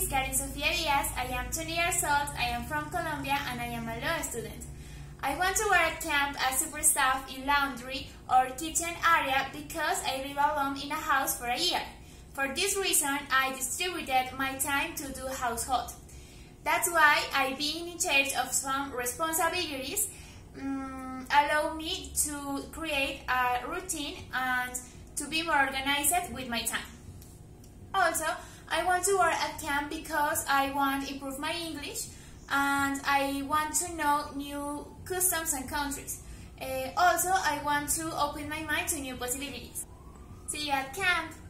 is Karen Sofia Diaz. I am 20 years old, I am from Colombia, and I am a law student. I want to work at camp as super staff in laundry or kitchen area because I live alone in a house for a year. For this reason, I distributed my time to do household. That's why I being in charge of some responsibilities allow me to create a routine and to be more organized with my time. Also, I want to work at camp because I want to improve my English and I want to know new customs and countries. Also, I want to open my mind to new possibilities. See you at camp!